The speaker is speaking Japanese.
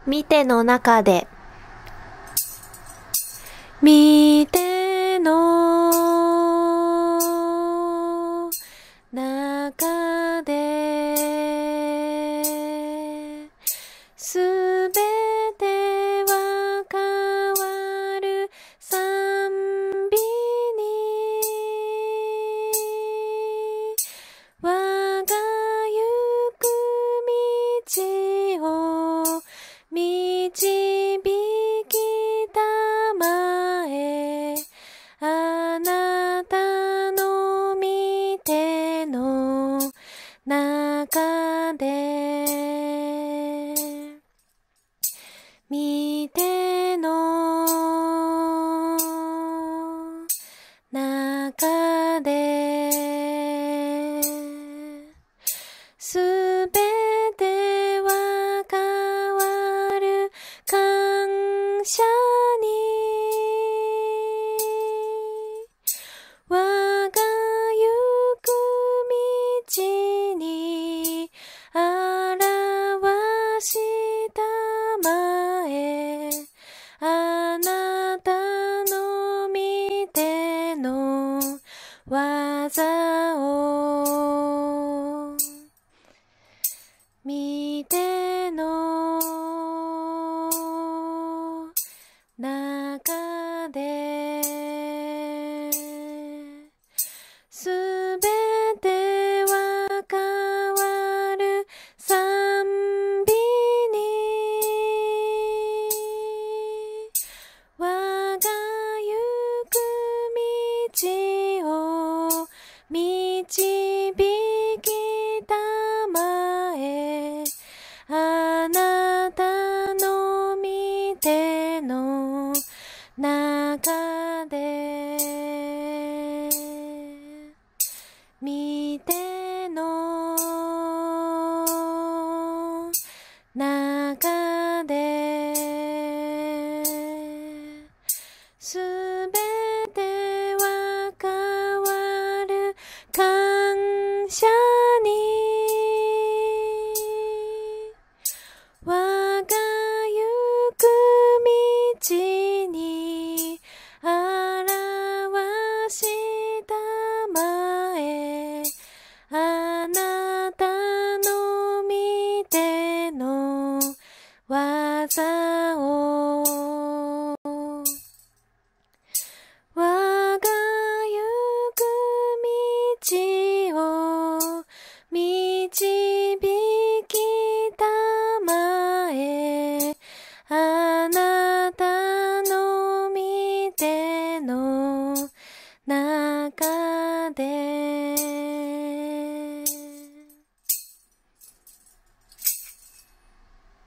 見ての中で見ての中ですべては変わる賛美に我が行く道を導きたまえあなたの御手の中で御手の中ですべては変わる感謝に我が行く道に表したまえあなたの御手の技を御手の中ですべては変わる賛美に我が行く道を導きたまえあなたの御手の中で御手の中ですべては変わる感謝に我が行く道に表したまえあなたの御手の技